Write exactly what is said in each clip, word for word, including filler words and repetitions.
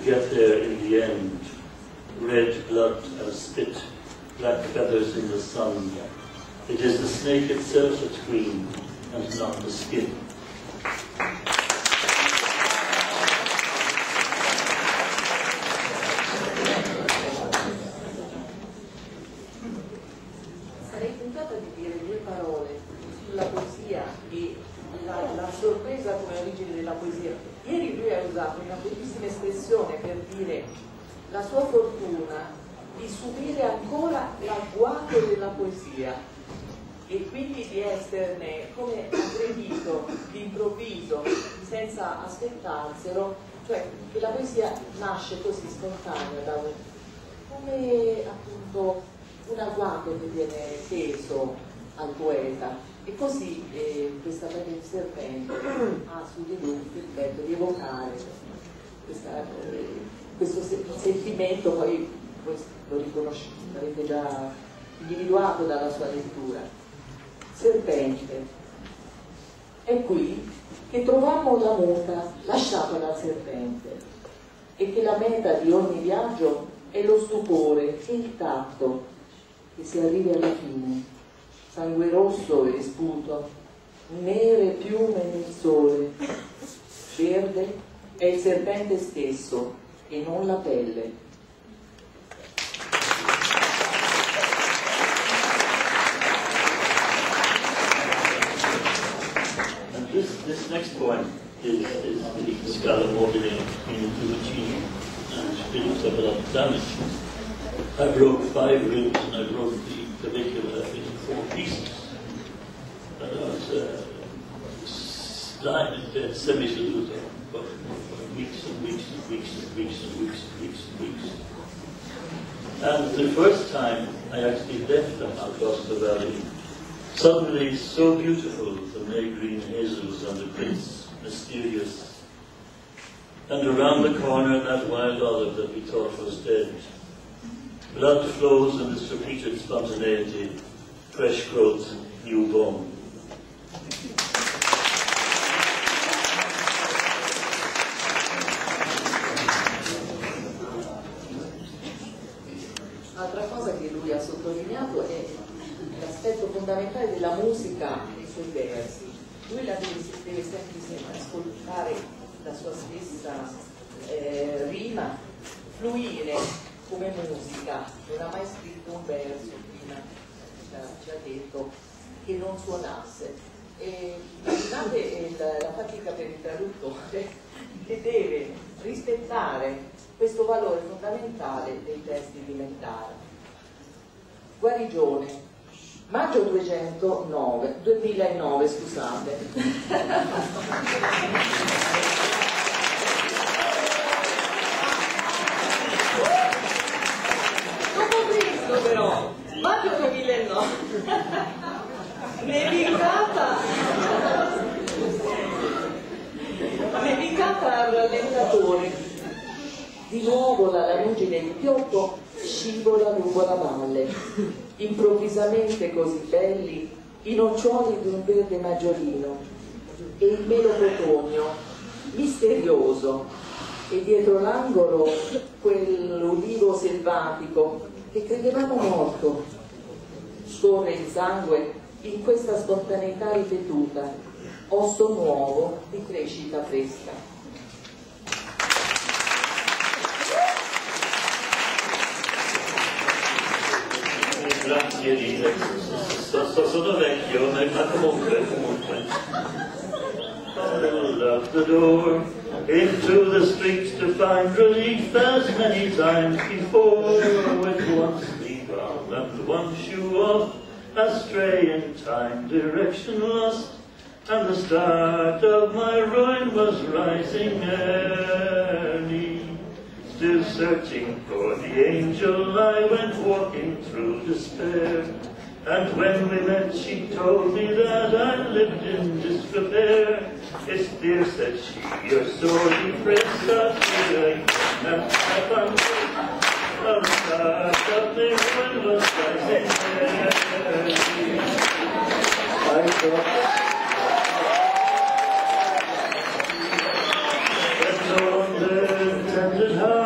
get there in the end. Red blood and spit, black feathers in the sun. It is the snake itself that's green, and not the skin. Sarei tentata di dire due parole sulla poesia e la, la sorpresa come origine della poesia. Ieri lui ha usato una bellissima espressione per dire la sua fortuna di subire ancora l'agguato della poesia e quindi di esserne come aggredito d'improvviso, senza aspettarselo, cioè che la poesia nasce così spontanea da un, come appunto un agguato che viene teso al poeta, e così eh, questa bella serpente ha su di lui il effetto di evocare questa, eh, questo se sentimento, poi voi lo riconoscete, l'avete già individuato dalla sua lettura. Serpente. È qui che trovammo la muta lasciata dal serpente, e che la meta di ogni viaggio è lo stupore e il tatto, che si arrivi alla fine, sangue rosso e sputo, nere piume nel sole, verde è il serpente stesso e non la pelle. This, this next poem is, is really Scala-Mobile in Puccini, and it looks like a lot of damage. I broke five ribs and I broke the clavicula in four pieces. And I was uh, lying in bed, semi-salute, for weeks and weeks and weeks and weeks and weeks and weeks and weeks. And the first time I actually left them across the valley, suddenly so beautiful, the May green hazels and the prince mysterious, and around the corner that wild olive that we thought was dead. Blood flows in this repeated spontaneity, fresh growth, new bone. Altra cosa che lui ha sottolineato è l'aspetto fondamentale della musica nei suoi versi. Lui la deve, deve sempre ascoltare la sua stessa eh, rima, fluire come musica. Non ha mai scritto un verso, prima ci ha detto, che non suonasse. E immaginate la, la fatica per il traduttore che deve rispettare questo valore fondamentale dei testi di Mentara. Guarigione. Maggio duemilanove, duemilanove, scusate. Dopo Cristo però, maggio duemilanove. Nevicata, nevicata al rallentatore. Di nuovo la lanugine di pioppo scivola lungo la valle. Improvvisamente così belli i noccioli di un verde maggiolino e il melo cotogno misterioso, e dietro l'angolo quell'ulivo selvatico che credevamo morto. Scorre il sangue in questa spontaneità ripetuta, osso nuovo di crescita fresca. Grazie Lise, sono vecchio, ma comunque, comunque. I locked the door into the streets to find relief as many times before, with one sleeve on and one shoe off, astray in time, direction lost, and the start of my ruin was rising early. Still searching for the angel, I went walking through despair. And when we met, she told me that I lived in disrepair. It's dear, said she, you're sorely pressed, that I cannot have on the start of the ruin was rising early. I thought on the tended heart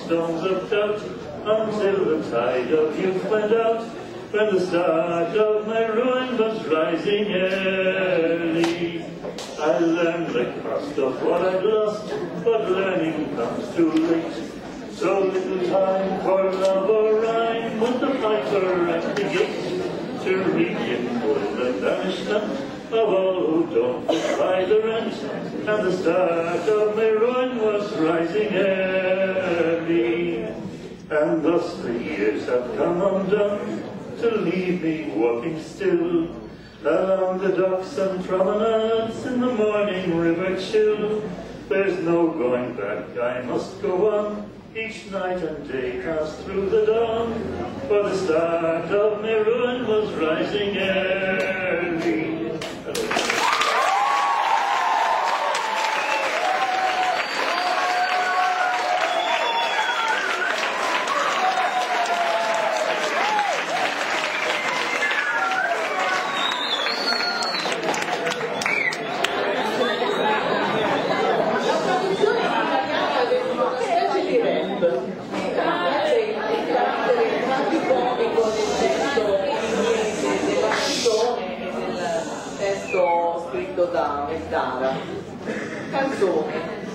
stones of doubt, until the tide of youth went out, when the start of my ruin was rising early. I learned the cost of what I'd lost, but learning comes too late. So little time for love or rhyme, with the piper at the gate, to regain for the banishment of all who don't pay the rent. And the start of my ruin was rising early. And thus the years have come undone, to leave me walking still, along the docks and promenades in the morning river chill. There's no going back, I must go on, each night and day pass through the dawn, for the start of my ruin was rising early. Da Mezzara. Canzone.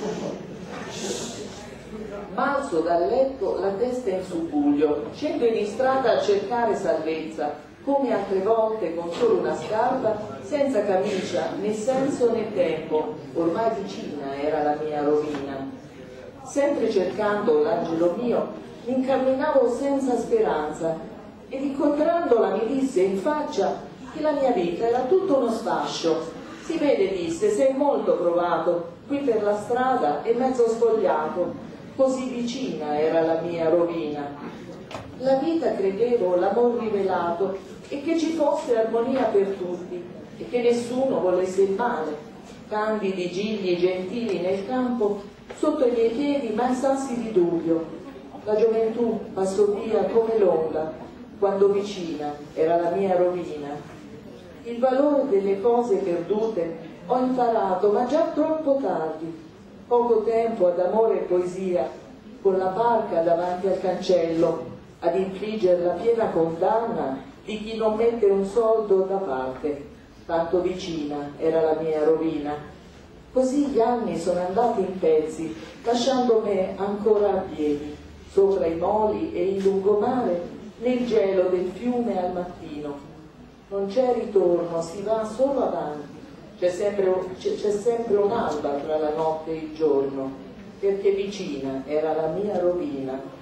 Balzo dal letto, la testa in subbuglio, scendo in strada a cercare salvezza, come altre volte con solo una scarpa, senza camicia, né senso né tempo, ormai vicina era la mia rovina. Sempre cercando l'angelo mio, mi incamminavo senza speranza, ed incontrandola mi disse in faccia che la mia vita era tutto uno sfascio. Si vede, disse, sei molto provato, qui per la strada e mezzo spogliato, così vicina era la mia rovina. La vita credevo, l'amor rivelato, e che ci fosse armonia per tutti, e che nessuno volesse il male. Candidi gigli gentili nel campo, sotto i miei piedi mai sassi di dubbio. La gioventù passò via come l'onda, quando vicina era la mia rovina. Il valore delle cose perdute ho imparato, ma già troppo tardi. Poco tempo ad amore e poesia, con la barca davanti al cancello, ad infliggere la piena condanna di chi non mette un soldo da parte. Tanto vicina era la mia rovina. Così gli anni sono andati in pezzi, lasciando me ancora a piedi, sopra i moli e il lungomare, nel gelo del fiume al mattino. Non c'è ritorno, si va solo avanti, c'è sempre, c'è sempre un'alba tra la notte e il giorno, perché vicina era la mia rovina.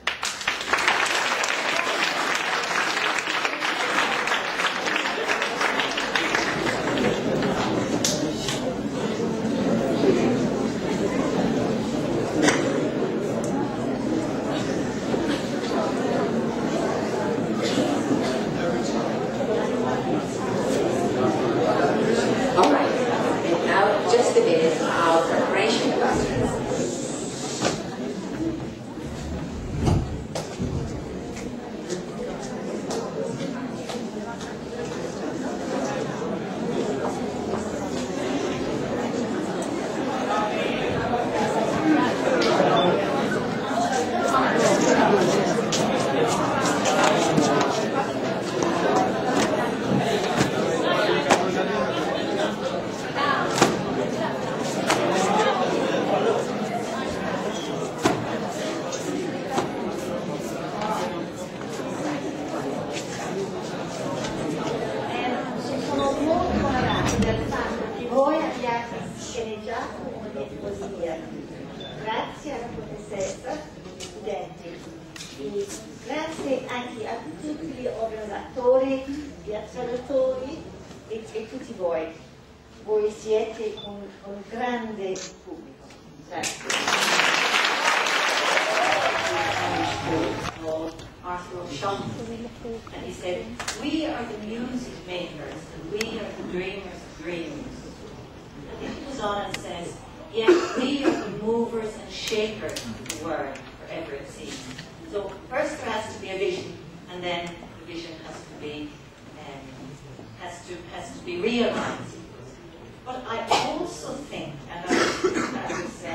And he said, we are the music makers, and we are the dreamers of dreams. And then he goes on and says, yes, we are the movers and shakers of the world, wherever it seems. So first there has to be a vision, and then the vision has to be um, has to has to be realized. But I also think, and I was, I was uh,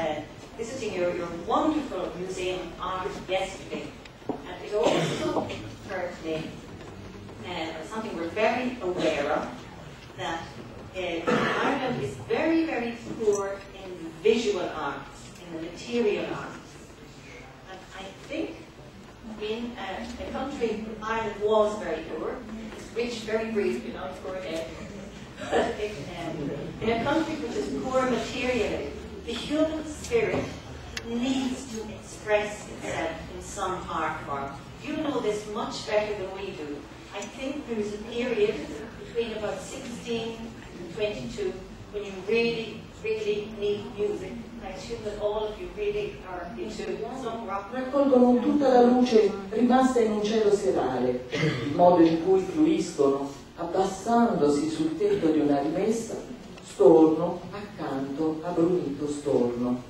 visiting your, your wonderful museum of art yesterday, and it also occurred to me, uh, something we're very aware of, that uh, Ireland is very, very poor in visual arts, in the material arts. And I think in a, a country, Ireland was very poor, it's rich very briefly, not poor again. But it, um, in a country which is poor materially, the human spirit needs to express itself in some art form. You know this much better than we do. I think there is a period between about sixteen and twenty-two when you really, really need music. I assume that all of you really are into some rock. Raccolgono tutta la luce rimasta in un cielo serale, il modo in cui fluiscono, abbassandosi sul tetto di una rimessa, storno accanto a brunito storno.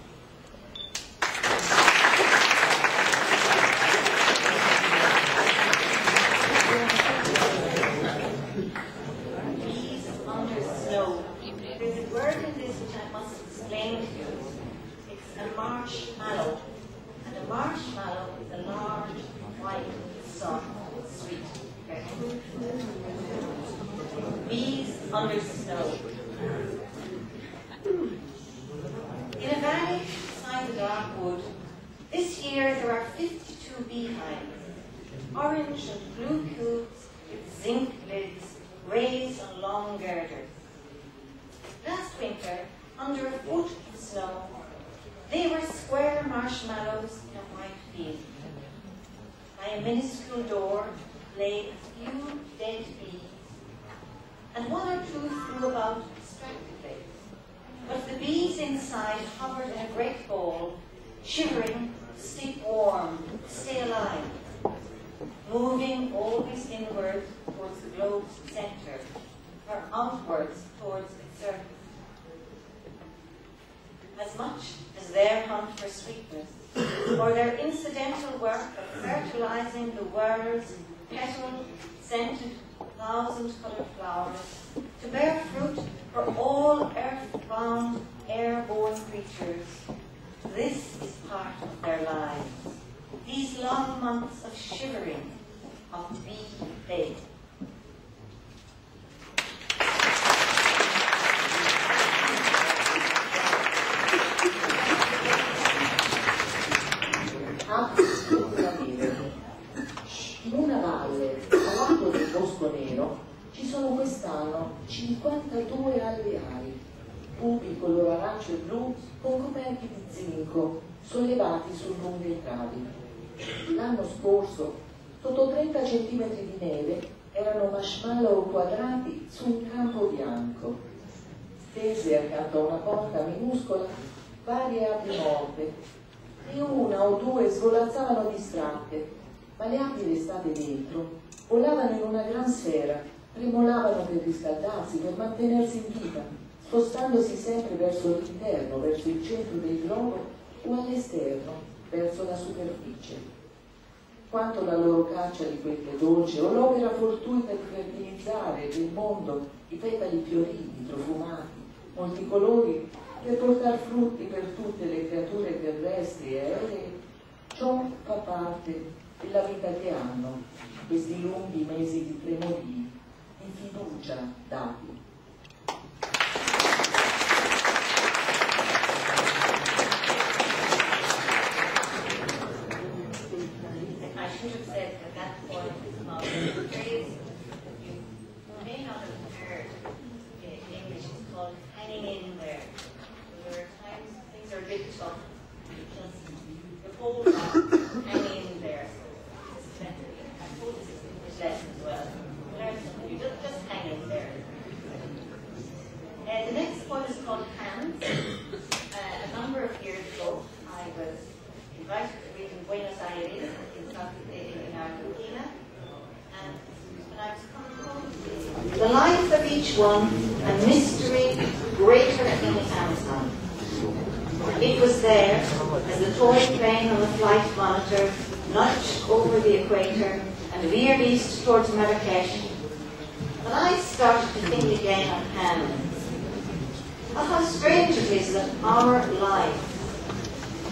Marshmallow, and a marshmallow is a large, white, soft, sweet vegetable. Bees under snow. In a valley beside the dark wood, this year there are fifty-two beehives, orange and blue cubes with zinc lids raised on long girders. Last winter, under a foot of snow, they were square marshmallows in a white field. By a minuscule door lay a few dead bees, and one or two flew about distractedly. But the bees inside hovered in a great ball, shivering to stay warm, to stay alive, moving always inward towards the globe's center, or outwards towards its surface. As much as their hunt for sweetness, or their incidental work of fertilizing the world's petal-scented, thousand-colored flowers, to bear fruit for all earth-bound, airborne creatures. This is part of their lives. These long months of shivering, of bee play. In una valle, a lato del Bosco Nero, ci sono quest'anno cinquantadue alveari, cubi color arancio e blu con coperti di zinco, sollevati su lunghe travi. L'anno scorso, sotto trenta centimetri di neve, erano marshmallow quadrati su un campo bianco. Stese accanto a una porta minuscola, varie api morte, e una o due svolazzavano distratte, ma le api restate dentro volavano in una gran sfera, tremolavano per riscaldarsi, per mantenersi in vita, spostandosi sempre verso l'interno, verso il centro del globo o all'esterno, verso la superficie. Quanto la loro caccia di quelle dolci o l'opera fortuita di fertilizzare del mondo i petali fioriti, profumati, multicolori, per portare frutti per tutte le creature terrestri e aeree, ciò fa parte della vita che hanno questi lunghi mesi di tremorii, di fiducia dati. I should have said at that point of the phrase you may not have heard in English, it's called hanging in there. There are times things are a bit tough. Just the whole lot hanging in there. So I suppose this is English lesson as well. Learn something. You just, just hang in there. Uh, the next one is called Hands. Uh, a number of years ago, I was invited to read in Buenos Aires, in, South, in Argentina, and when I was coming home, the life of each one, a mystery greater than the Amazon. It was there, as the toy plane on the flight monitor nudged over the equator and veered east towards Marrakesh, that I started to think again on hands. Of how strange it is that our lives,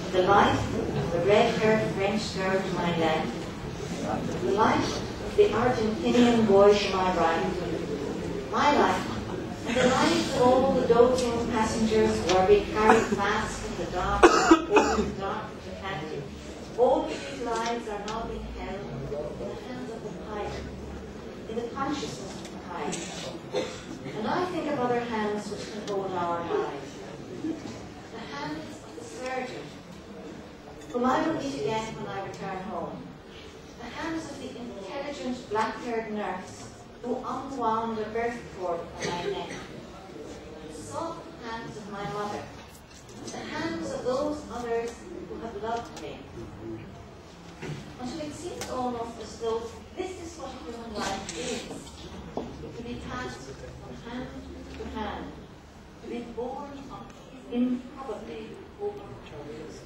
The light of the red-haired French girl to my left. The light of the Argentinian boy to my right. My life. And the life of all the doting passengers who are being carried fast in the dark, over the dark of the Atlantic. All these lives are now being held in the hands of the pilot, in the consciousness of the pilot. And I think of other hands which can hold our lives. The hands of the surgeon, whom I will meet again when I return home. The hands of the intelligent black-haired nurse who unwound a birth cord from my neck. The soft hands of my mother. The hands of those others who have loved me. Until it seems almost as though this is what human life is. To be passed from hand to hand. To be born on improbably open shoulders.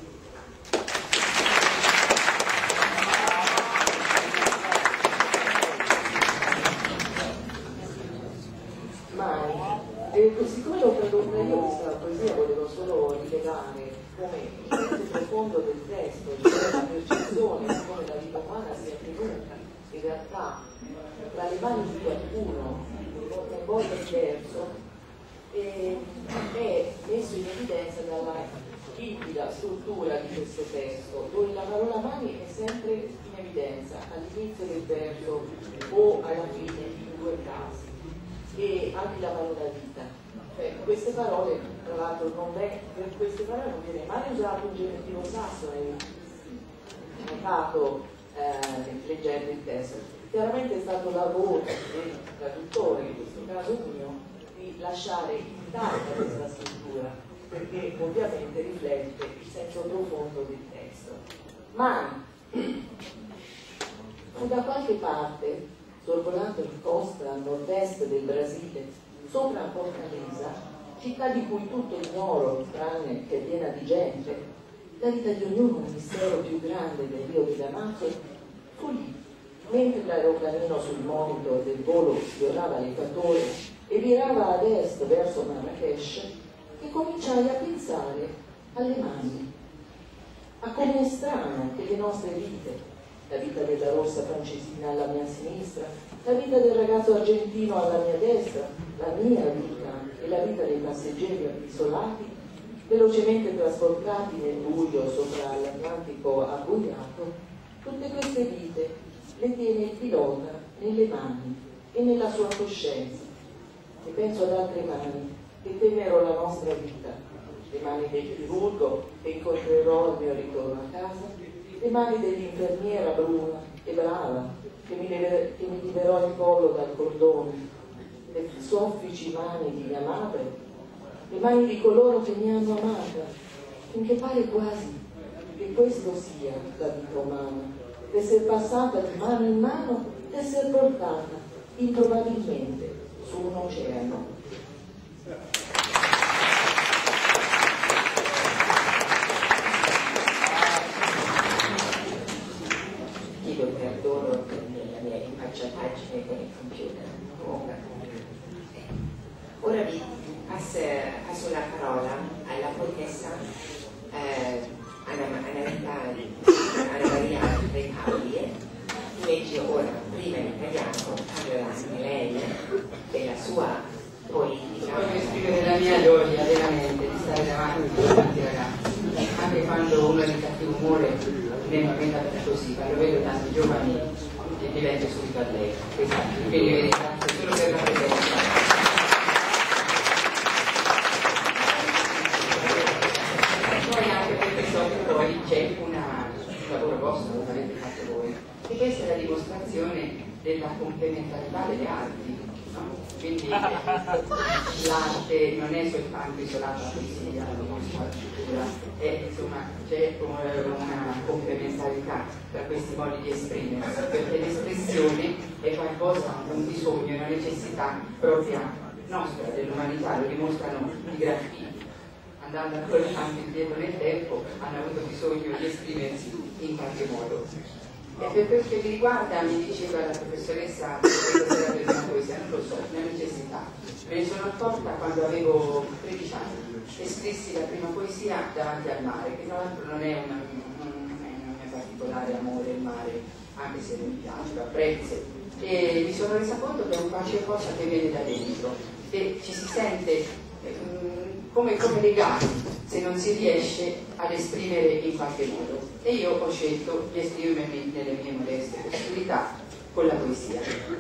Mai. E siccome l'ho tradotta io questa poesia, volevo solo rivelare come il senso profondo del testo, cioè la percezione di come la vita umana sia tenuta in realtà tra le mani di qualcuno di volta in volta diverso, e è messo in evidenza dalla limpida struttura di questo testo, dove la parola mani è sempre in evidenza all'inizio del verso o alla fine in due casi, e anche la parola vita. Cioè, queste parole, tra l'altro, non è, per queste parole non viene mai usato un genitivo sassone, notato eh, leggendo il testo. Chiaramente è stato lavoro del traduttore, in questo caso mio, di lasciare intatta questa struttura, perché ovviamente riflette il senso profondo del testo. Ma fu da qualche parte, sorvolando la costa a nord-est del Brasile, sopra Fortaleza, città di cui tutto ignoro, tranne che è piena di gente, la vita di ognuno un mistero più grande del Rio di Damasco, fu lì, mentre l'aeroplanino sul monito del volo sfiorava l'equatore e virava ad est verso Marrakesh, che cominciai a pensare alle mani, a come è strano che le nostre vite, la vita della rossa francesina alla mia sinistra, la vita del ragazzo argentino alla mia destra, la mia vita e la vita dei passeggeri isolati, velocemente trasportati nel buio sopra l'Atlantico abbuiato, tutte queste vite le tiene il pilota nelle mani e nella sua coscienza. E penso ad altre mani che tennero la nostra vita, le mani del chirurgo che incontrerò al mio ritorno a casa, le mani dell'infermiera bruna e brava che mi, lever, che mi liberò il collo dal cordone, le soffici mani di mia madre, le mani di coloro che mi hanno amata, finché pare quasi che questo sia la vita umana, d'essere passata di mano in mano, d'essere portata improbabilmente su un oceano. Chiedo perdono per la mia impacciataggine con il computer. Ora vi passo, passo la parola alla poetessa eh, Anna, Anna, Anna Maria Repaoli, legge ora prima in italiano, parlerà anche lei della sua politica. Voglio esprimere la mia gioia veramente di stare davanti a tanti ragazzi, anche quando uno è di cattivo umore, almeno a me capita così, quando vedo tanti giovani divento subito allegra. Quindi vi ringrazio solo per la presenza. Poi anche perché so che poi c'è una, un lavoro vostro che avete fatto voi, e questa è la dimostrazione della complementarità delle arti, no? Quindi l'arte non è soltanto isolata alla poesia, alla scrittura, e insomma c'è una complementarità tra questi modi di esprimersi, perché l'espressione è qualcosa, un bisogno, una necessità propria nostra, dell'umanità, lo dimostrano i graffiti. Andando ancora tanto indietro nel tempo, hanno avuto bisogno di esprimersi in qualche modo. E per quel che mi riguarda, mi diceva la professoressa questa sera per una poesia, non lo so, una necessità. Me ne sono accorta quando avevo tredici anni e scrissi la prima poesia davanti al mare, che tra l'altro non è una, non è un mio particolare amore il mare, anche se mi piace, lo apprezzo. E mi sono resa conto che è un qualche cosa che viene da dentro e ci si sente um, come, come legati se non si riesce ad esprimere in qualche modo. E io ho scelto di esprimermi nelle mie modeste possibilità con la poesia.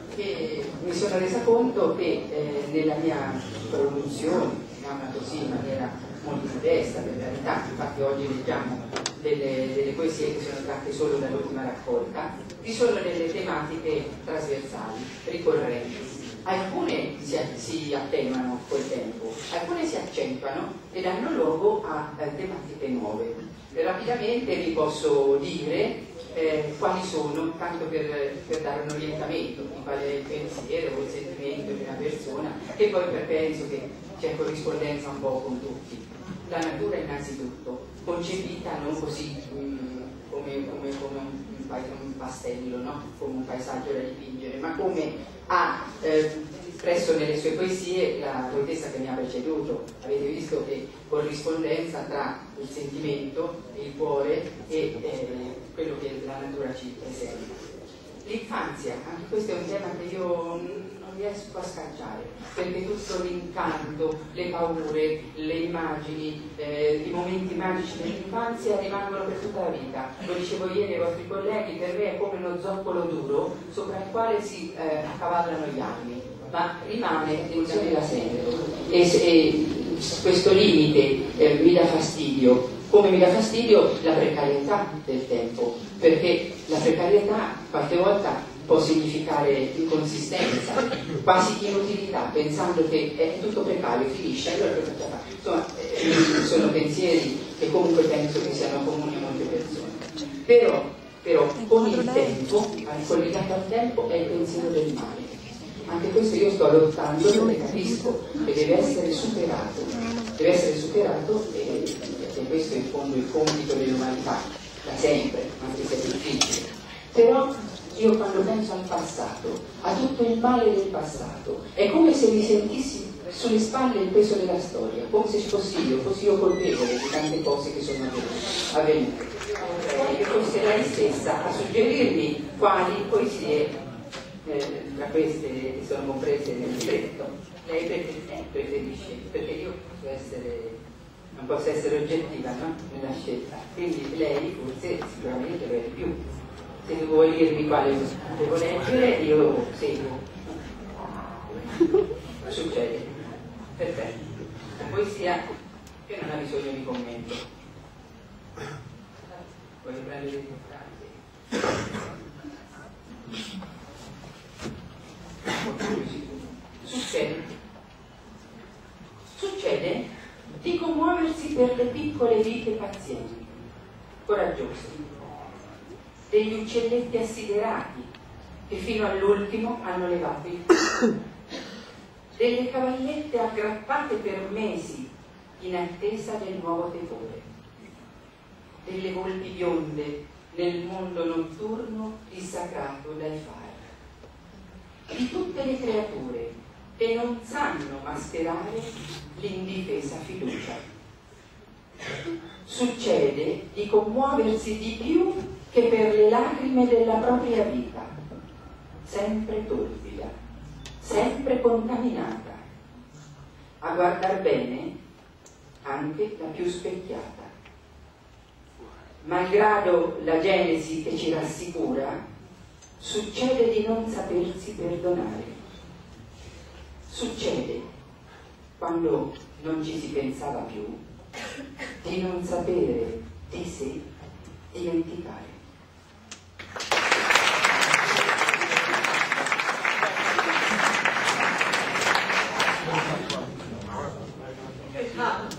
E mi sono resa conto che eh, nella mia produzione, chiamiamola così, in maniera molto modesta, per verità, infatti oggi leggiamo delle, delle poesie che sono tratte solo dall'ultima raccolta, vi sono delle tematiche trasversali, ricorrenti. Alcune si, si attenuano col tempo, alcune si accentuano e danno luogo a, a tematiche nuove. E rapidamente vi posso dire eh, quali sono, tanto per, per dare un orientamento di qual è il pensiero o il sentimento di una persona, e poi per penso che c'è corrispondenza un po' con tutti. La natura innanzitutto, concepita non così um, come, come, come un, un pastello, no? Come un paesaggio da dipingere, ma come ha eh, espresso nelle sue poesie la poetessa che mi ha preceduto. Avete visto che corrispondenza tra il sentimento, il cuore e eh, quello che la natura ci presenta. L'infanzia, anche questo è un tema che io non riesco a scacciare, perché tutto l'incanto, le paure, le immagini, eh, i momenti magici dell'infanzia rimangono per tutta la vita. Lo dicevo ieri ai vostri colleghi, per me è come uno zoccolo duro sopra il quale si eh, accavallano gli anni, ma rimane tensione da sempre. E, e questo limite eh, mi dà fastidio, come mi dà fastidio la precarietà del tempo, perché la precarietà qualche volta può significare inconsistenza, quasi inutilità, pensando che è tutto precario, finisce, allora cosa faccia fare? Insomma, eh, sono pensieri che comunque penso che siano comuni a molte persone. Però, però con il tempo, collegato al tempo, è il pensiero del male. Anche questo io sto lottando perché capisco che deve essere superato, deve essere superato e, e questo è in fondo il compito dell'umanità, da sempre, anche se è difficile. Però io quando penso al passato, a tutto il male del passato, è come se mi sentissi sulle spalle il peso della storia, come se fossi io, fossi io colpevole di tante cose che sono avvenute. Vorrei che fosse lei stessa a suggerirmi quali poesie, eh, tra queste che sono comprese nel libretto, lei preferisce, perché io posso essere, non posso essere oggettiva, no? Nella scelta. Quindi lei forse sicuramente lo è di più. Se tu vuoi dirmi quale devo leggere, io seguo. Succede. Perfetto. La poesia che non ha bisogno di commento. Voglio prendere le tue frasi. Succede. Succede di commuoversi per le piccole vite pazienti, coraggiose, degli uccelletti assiderati che fino all'ultimo hanno levato il cuore, delle cavallette aggrappate per mesi in attesa del nuovo tepore, delle volpi bionde nel mondo notturno dissacrato dai fari, di tutte le creature che non sanno mascherare l'indifesa fiducia. Succede di commuoversi di più che per le lacrime della propria vita, sempre torbida, sempre contaminata, a guardar bene anche la più specchiata. Malgrado la genesi che ci rassicura, succede di non sapersi perdonare. Succede, quando non ci si pensava più, di non sapere di sé dimenticare. It happens.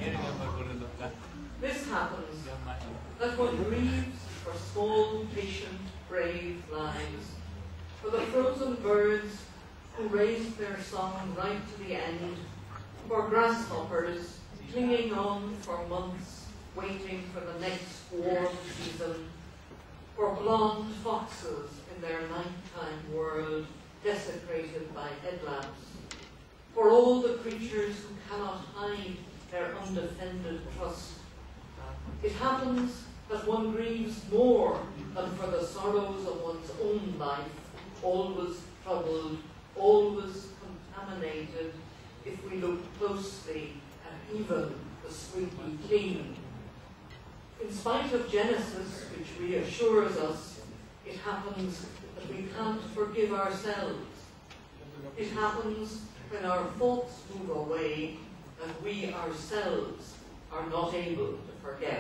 This happens, that one grieves for small, patient, brave lives, for the frozen birds who raised their song right to the end, for grasshoppers clinging on for months, waiting for the next warm season, for blonde foxes in their nighttime world desecrated by headlamps, for all the creatures who cannot hide their undefended trust. It happens that one grieves more than for the sorrows of one's own life, always troubled, always contaminated, if we look closely at even the squeaky clean. In spite of Genesis, which reassures us, it happens that we can't forgive ourselves. It happens when our thoughts move away that we ourselves are not able to forget.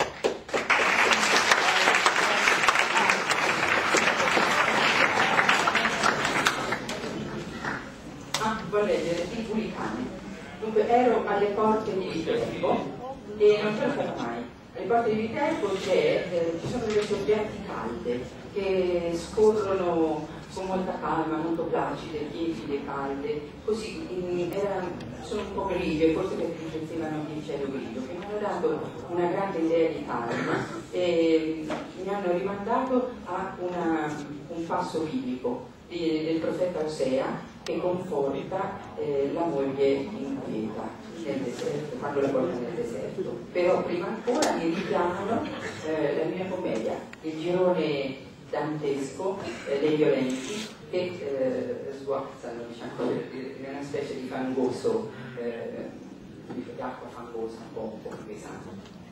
Ah, vorrei leggere il Vulcano. Dunque ero alle porte di Viterbo e non ce la farò mai. Alle porte di Viterbo c'è, eh, ci sono delle sorgenti calde che scorrono con molta calma, molto placide, limpide, calde, così in, era, sono un po' grigie, forse perché riflettevano il cielo grigio, che mi hanno dato una grande idea di calma e mi hanno rimandato a una, un passo biblico di, del profeta Osea che conforta eh, la moglie inquieta nel deserto, quando la porta nel deserto. Però prima ancora mi richiamano eh, la mia commedia, il girone dantesco eh, dei violenti che eh, sguazzano, diciamo, in una specie di fangoso, eh, di acqua fangosa, un po', un po' pesante.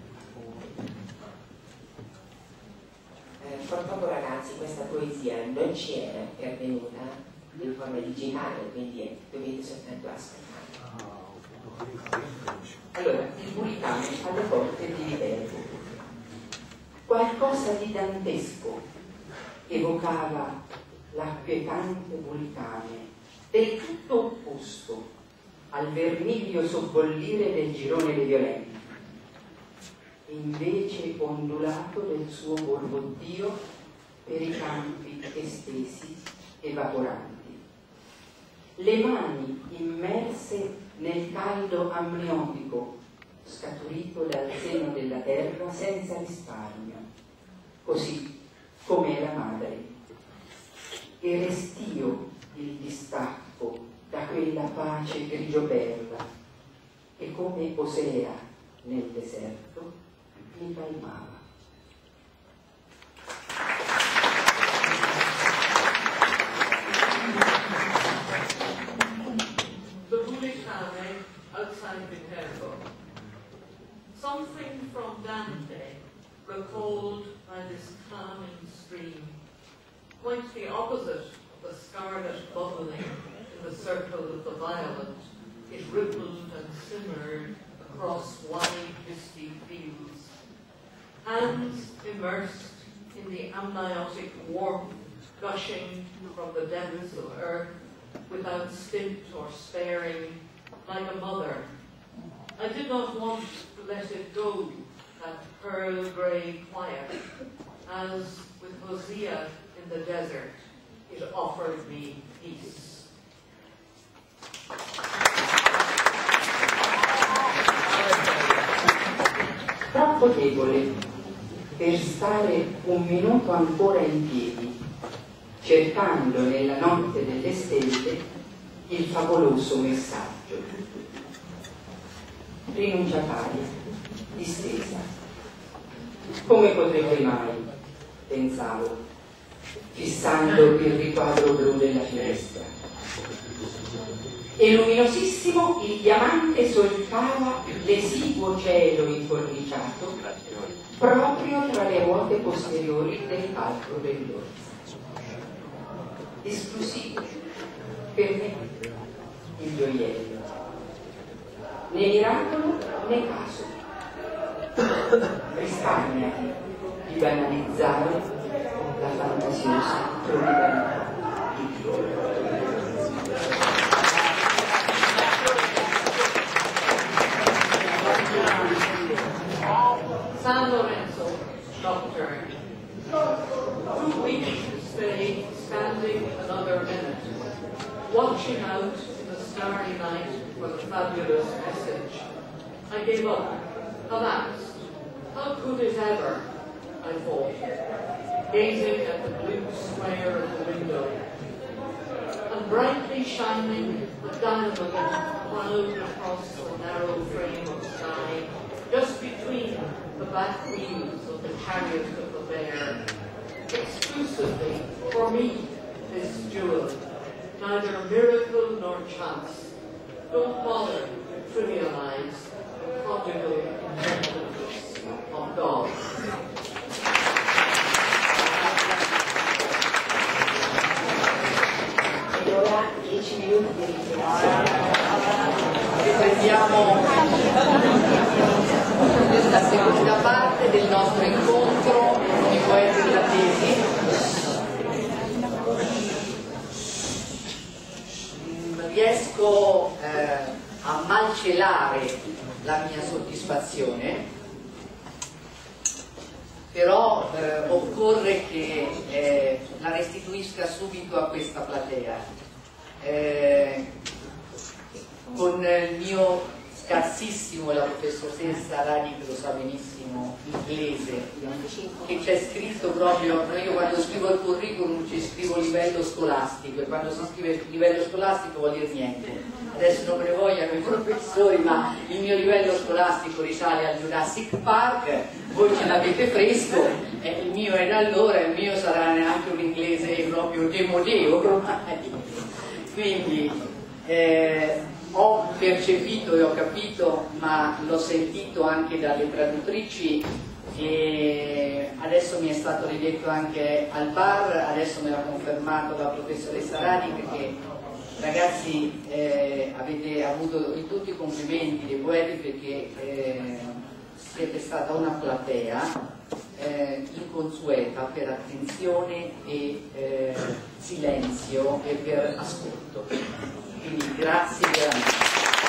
Eh, purtroppo ragazzi questa poesia non ci era pervenuta in forma digitale, quindi dovete soltanto ascoltare. Allora, il Vulcano alle porte di Viterbo. Qualcosa di dantesco evocava l'acquietante Vulcane, del tutto opposto al vermiglio sobbollire del girone dei violenti, invece ondulato del suo borbottio per i campi estesi evaporanti. Le mani immerse nel caldo amniotico scaturito dal seno della terra senza risparmio, così come la madre, e restio il distacco da quella pace grigio-perla che come Osea nel deserto mi calmava. Outside Viterbo. Something from Dante recalled by this calming stream, quite the opposite of the scarlet bubbling in the circle of the violent. It rippled and simmered across wide, misty fields. Hands immersed in the amniotic warmth gushing from the depths of earth without stint or sparing, like a mother. I did not want to let it go, that pearl grey quiet, as with Hosea in the desert, it offered me peace. Troppo debole per stare un minuto ancora in piedi, cercando nella notte delle stelle il favoloso messaggio. Rinunciataria, distesa. Come potrebbe mai, pensavo, fissando il riquadro blu della finestra. E luminosissimo il diamante solcava l'esiguo cielo incorniciato proprio tra le ruote posteriori del palco dell'orsa. Esclusivo per me il gioiello, né miracolo né caso. Risparmiati di banalizzare la fantasiosa proprietà di Dio. San Lorenzo nocturne. Too weak to stay standing another minute, watching out in the starry night for the fabulous message. I gave up, collapsed. How could it ever, I thought. gazing at the blue square of the window. And brightly shining, the diamond plowed across the narrow frame of sky, just between the back wheels of the chariot of the bear. Exclusively for me, this jewel, neither miracle nor chance. Don't bother to trivialize the prodigal inventiveness of God. E ora dieci minuti di riflessione. Riprendiamo la seconda parte del nostro incontro con i poeti irlandesi. Riesco eh, a malcelare la mia soddisfazione, però eh, occorre che eh, la restituisca subito a questa platea. Eh, con il mio scarsissimo, la professoressa Rani che lo sa benissimo, inglese, che c'è scritto proprio, io quando scrivo il curriculum ci scrivo livello scolastico, e quando si scrive livello scolastico vuol dire niente. Adesso non me ne vogliano i professori, ma il mio livello scolastico risale al Jurassic Park, voi ce l'avete fresco, eh, il mio è da allora, il mio sarà anche un inglese proprio demodeo ormai. Quindi eh, ho percepito e ho capito, ma l'ho sentito anche dalle traduttrici, e adesso mi è stato ridetto anche al bar, adesso me l'ha confermato la professoressa Radic, che ragazzi eh, avete avuto di tutti i complimenti dei poeti, perché eh, siete stata una platea eh, inconsueta per attenzione e eh, silenzio e per ascolto. Quindi grazie veramente.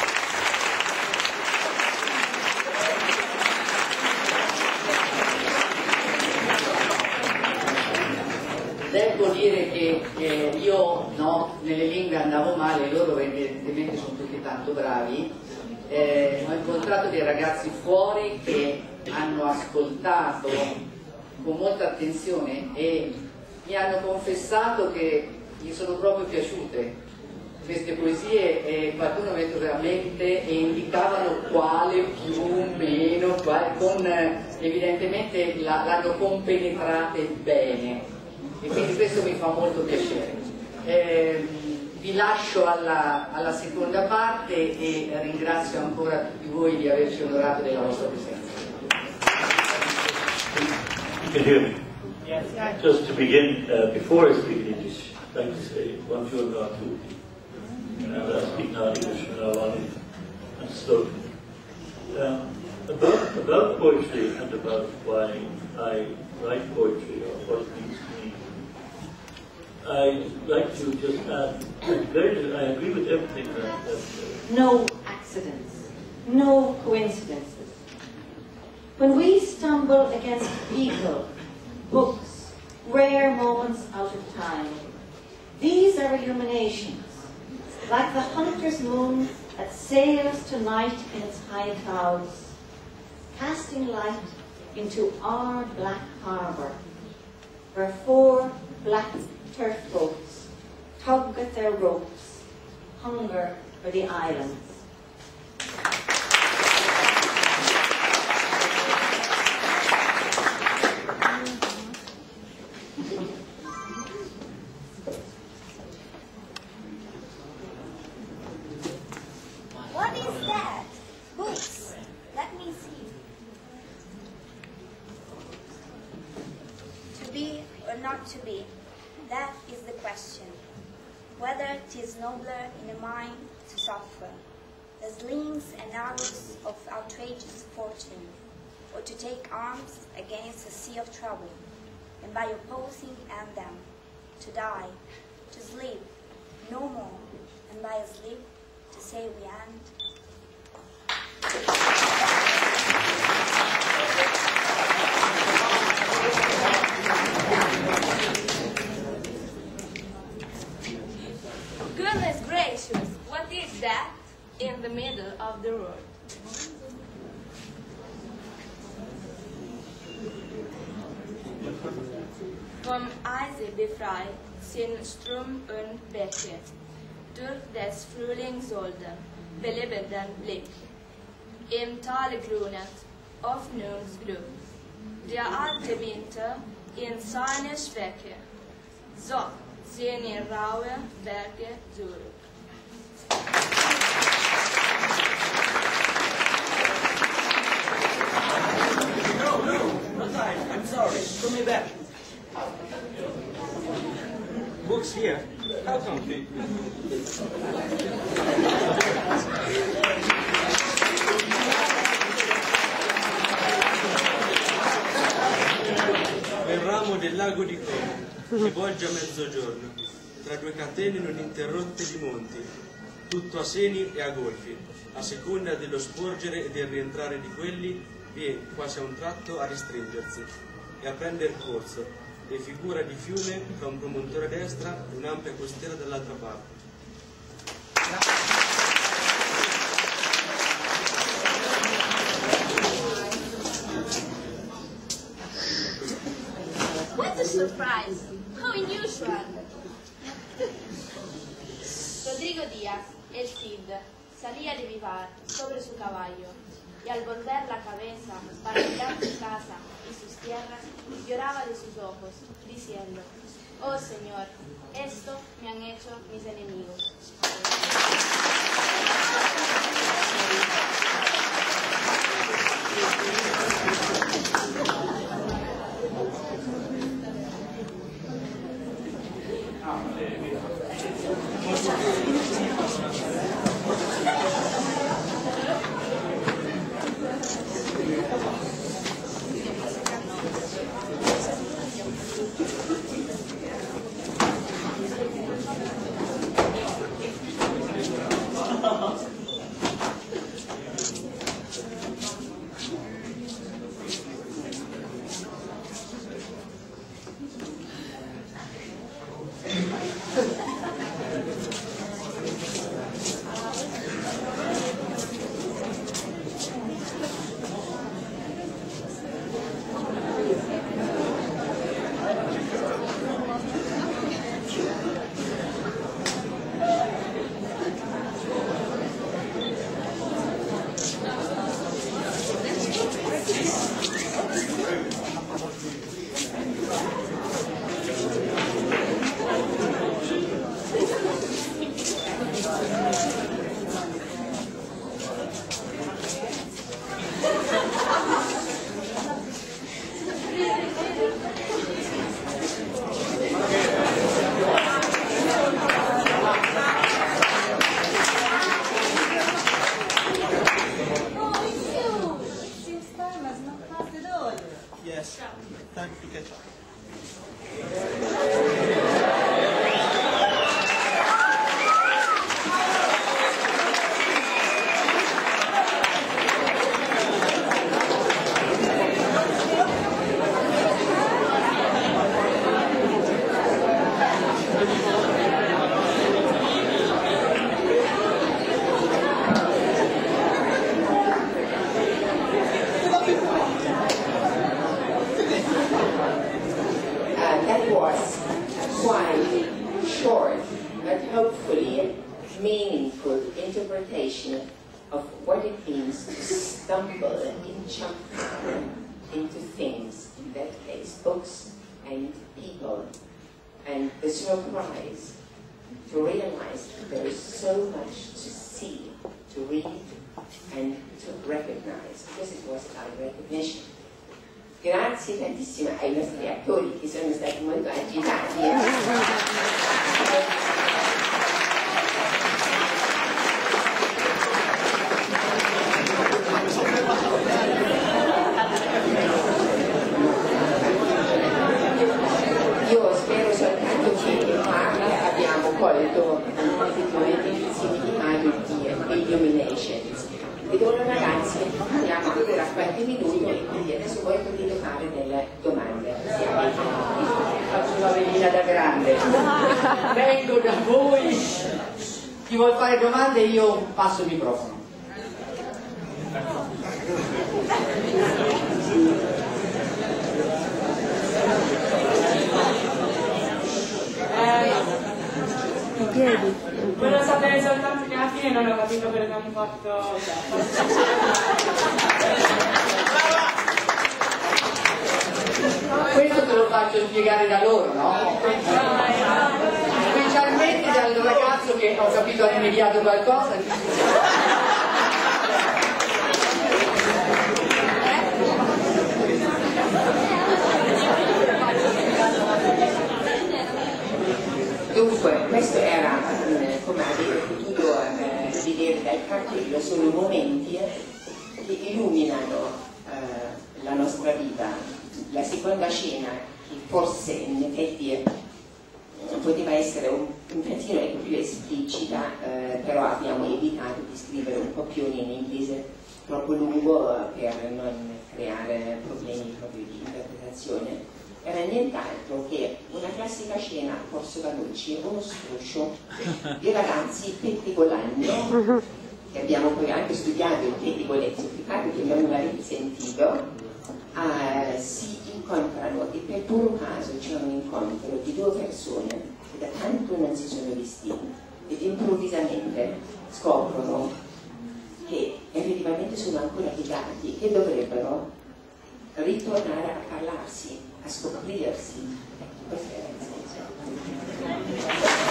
Devo dire che eh, io no, nelle lingue andavo male, loro evidentemente sono tutti tanto bravi. Eh, ho incontrato dei ragazzi fuori che hanno ascoltato con molta attenzione e mi hanno confessato che gli sono proprio piaciute queste poesie, e qualcuno mi ha detto veramente, e indicavano quale più o meno, quale, con, evidentemente la, l'hanno compenetrate bene, e quindi questo mi fa molto piacere. Eh, vi lascio alla, alla seconda parte e ringrazio ancora tutti voi di averci onorato della vostra presenza. You can hear me. Just to begin, uh, before I speak in English, I'd like to say buongiorno a tutti. And I'll speak now in English from now on and slowly. Um, about, about poetry and about why I write poetry or what it means to me, I'd like to just add, very, I agree with everything that... that uh, No accidents, no coincidences. When we stumble against people, books, rare moments out of time, these are illuminations, like the hunter's moon that sails tonight in its high clouds, casting light into our black harbour, where four black turf boats tug at their ropes, hunger for the islands. What is that? Books. Let me see. To be or not to be, that is the question. Whether 'tis nobler in the mind to suffer the slings and arrows of outrageous fortune, or to take arms against a sea of trouble, and by opposing and them, to die, to sleep no more, and by a sleep to say we end. Goodness gracious, what is that in the middle of the road? vom Eise befreit, sind Strom und Bäche, durch des Frühlingssolden belebenden Blick. Im Tale grünet Hoffnungsglück, der alte Winter in seine Schwäche, so sehen in raue Berge zurück. No, no, not I. I'm sorry. Put me back. Books here. How comfy. Il ramo del lago di Como, che volge a mezzogiorno, tra due catene non interrotte di monti, tutto a seni e a golfi, a seconda dello sporgere e del rientrare di quelli, viene quasi a un tratto a restringersi e a prendere corso, e figura di fiume fra un promontorio a destra e un'ampia costiera dall'altra parte. What a surprise! How unusual! Rodrigo Díaz, el Cid, salía de Vivar sobre su caballo y al volver la cabeza para mirar su casa y sus tierras, lloraba de sus ojos, diciendo: oh Señor, esto me han hecho mis enemigos. Yes, time to catch up. Of what it means to stumble and jump into things, in that case books and people, and the surprise to realize that there is so much to see, to read and to recognize, because it was about recognition. Grazie tantissimo ai nostri attori che sono stati molto agitati. Io spero soltanto che in parte abbiamo colto effettivamente gli insiemi di Mario di Illuminations. Ed ora ragazzi abbiamo ancora qualche minuto e quindi adesso voi potete fare delle domande. Faccio la velina da grande. Vengo da voi. Chi vuol fare domande io passo il microfono. i piedi. Volevo sapere soltanto che alla fine non ho capito quello che hanno fatto. Questo te lo faccio spiegare da loro, no? Specialmente dal ragazzo che ho capito ha rimediato qualcosa. Dunque, questo era, come avete potuto eh, vedere dal cartello, sono momenti che illuminano eh, la nostra vita. La seconda scena, che forse in effetti eh, poteva essere un, un pochino ecco, più esplicita, eh, però abbiamo evitato di scrivere un po' più in inglese troppo lungo eh, per non creare problemi proprio di interpretazione. Era nient'altro che una classica scena a Corso Vanucci, uno struscio di ragazzi pettegolando, che abbiamo poi anche studiato il pettegolezzo africano, che abbiamo magari sentito, eh, si incontrano e per puro caso c'è un incontro di due persone che da tanto non si sono visti ed improvvisamente scoprono che effettivamente sono ancora legati, che dovrebbero ritornare a parlarsi, a scoprirsi. Ecco, questo era il senso.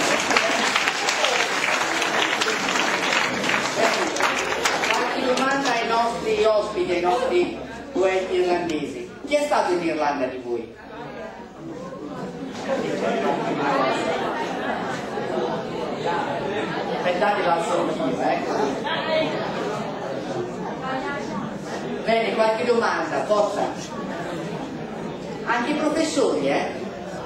Qualche domanda ai nostri ospiti, ai nostri poeti irlandesi. Chi è stato in Irlanda di voi? Aspettate la sorpresa, ecco. Bene, qualche domanda, forza. Anche i professori, eh?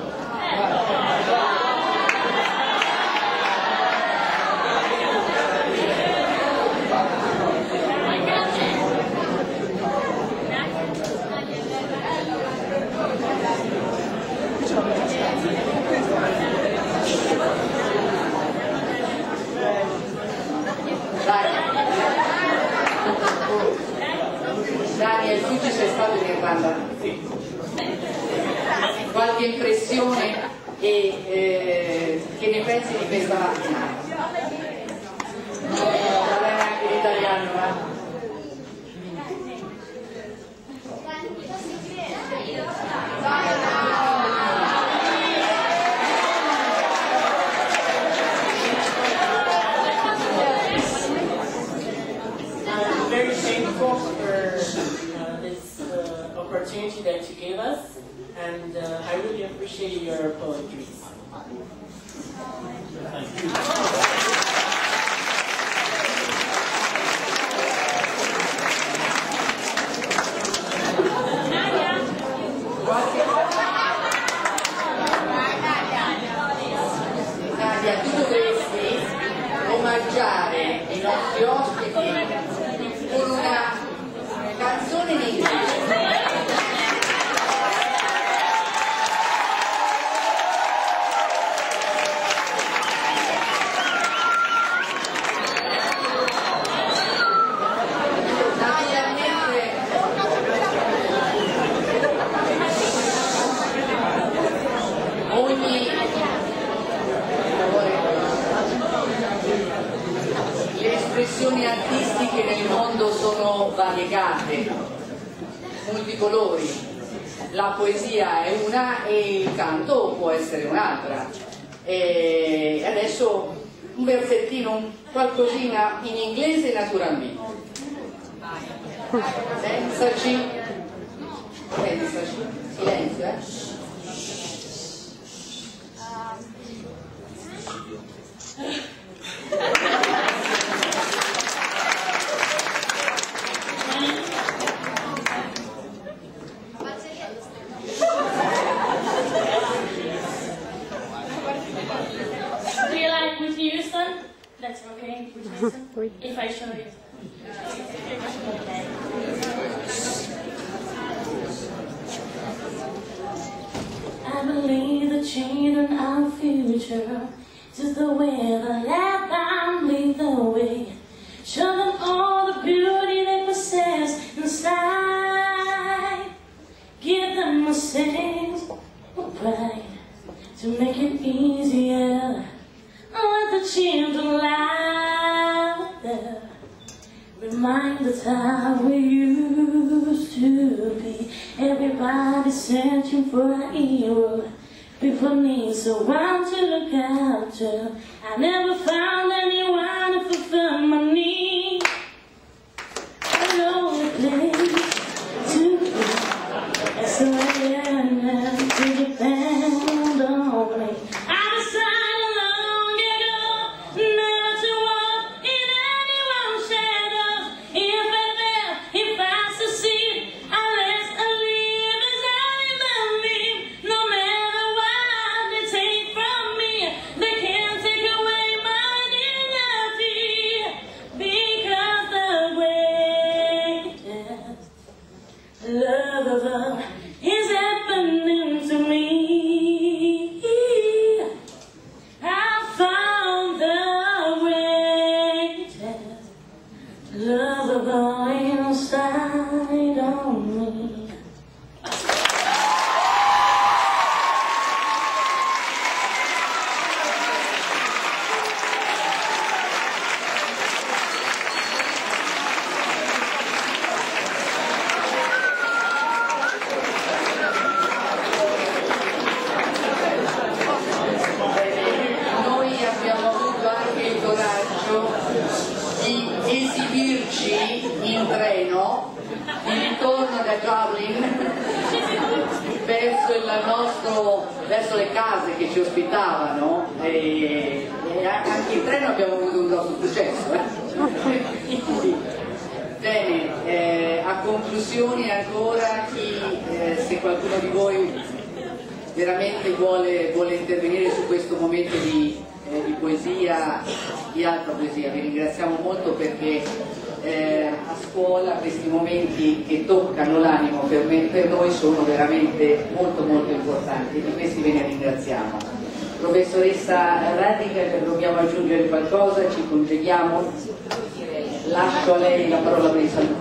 Daniel, tu ci sei stato in Irlanda? Sì. Qualche impressione e eh, che ne pensi di questa mattinata? Va bene anche l'italiano, ma... I'm very thankful for uh, this uh, opportunity that you gave us. And uh, I really appreciate your poetry. Thank you. Nadia, tu dovresti omaggiare i nostri ospiti con una canzone in inglese. Artistiche nel mondo sono variegate, multicolori, la poesia è una e il canto può essere un'altra. E adesso un versettino, qualcosina in inglese naturalmente. Pensaci, pensaci, silenzio, eh? That's okay. If I show you. I believe the children our future, just the way the let them lead the way. Show them all the beauty they possess inside. Give them a sense of pride to make it easier. Oh, children laughter remind us how we used to be. Everybody searching for a hero. People need someone to look after. I never found anyone to fulfill my needs. A lonely place to be. So I learned to depend on me. I decided long ago not to walk in anyone's shadows. If I fail, if I succeed, unless I live as I remember. No matter what they take from me, they can't take away my dignity. Because the greatest love of all is happening to me. I found the greatest love of all inside of me. Noi abbiamo avuto anche il coraggio di esibirci in treno in ritorno da Dublin verso, il nostro, verso le case che ci ospitavano e, e anche in treno abbiamo avuto un grosso successo. Eh? Quindi, bene, eh, a conclusione ancora chi, eh, se qualcuno di voi veramente vuole, vuole intervenire su questo momento di, eh, di poesia, di alta poesia. Vi ringraziamo molto perché eh, a scuola questi momenti che toccano l'animo per, me, per noi sono veramente molto molto importanti e di questi ve ne ringraziamo. Professoressa Radica, dobbiamo aggiungere qualcosa, ci congediamo, lascio a lei la parola per i saluti.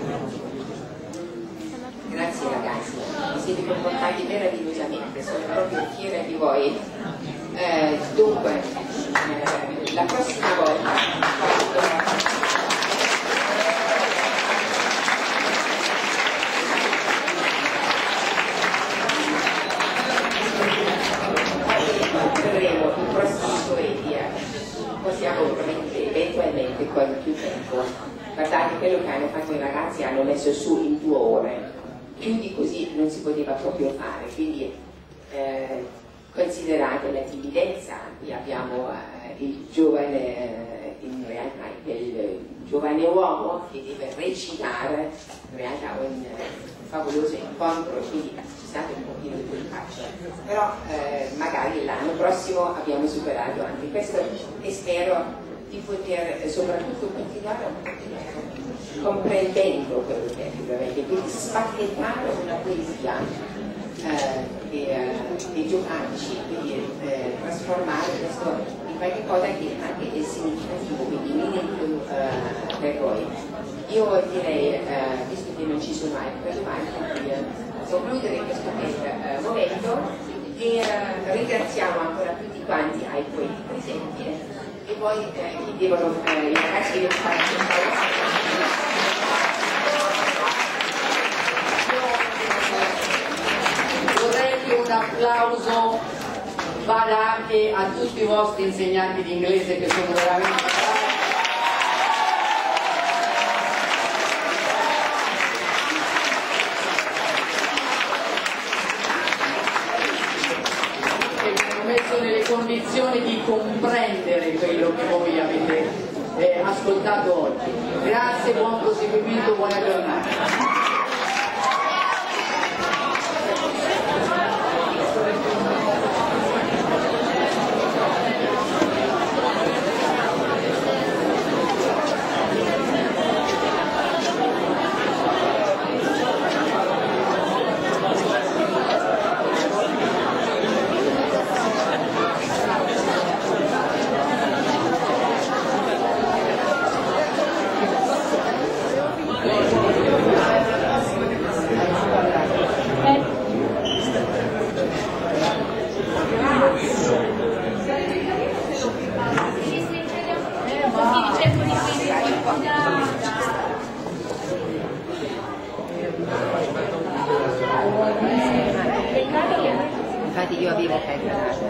Grazie ragazzi, vi siete comportati meravigliosamente, sono proprio fiera di voi. Eh, dunque, eh, la prossima volta avremo i prossimi poeti, eh, possiamo eventualmente con più tempo. Guardate quello che hanno fatto i ragazzi, hanno messo su in due ore. Più di così non si poteva proprio fare, quindi eh, considerate la timidezza, qui abbiamo eh, il giovane, eh, in realtà il giovane uomo che deve recitare in realtà un eh, favoloso incontro, quindi scusate un pochino di faccia, però eh, magari l'anno prossimo abbiamo superato anche questo e spero di poter eh, soprattutto continuare a continuare comprendendo quello che è veramente, quindi spacchettare una poesia eh, e, eh, e giocarci, quindi eh, trasformare questo in qualche cosa che anche è significativo, quindi meaningful eh, per voi. Io direi, eh, visto che non ci sono altri domande, di eh, concludere questo eh, momento e eh, ringraziamo ancora tutti quanti ai poeti presenti e poi eh, chi devono, eh, i ragazzi devono fare vorrei che un applauso vada anche a tutti i vostri insegnanti di inglese che sono veramente bravi. Che mi hanno messo nelle condizioni di comprendere quello che voi avete eh, ascoltato oggi. Grazie, buon proseguimento, buona giornata. Thank you. Così cerco di vedere. Infatti io avevo calcolato.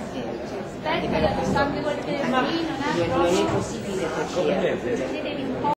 Aspetta, sempre col telefonino, Non è possibile perché